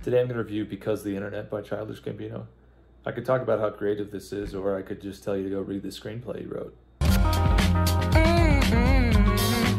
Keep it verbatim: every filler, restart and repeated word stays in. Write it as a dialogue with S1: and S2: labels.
S1: Today I'm going to review Because the Internet by Childish Gambino. I could talk about how creative this is, or I could just tell you to go read the screenplay he wrote.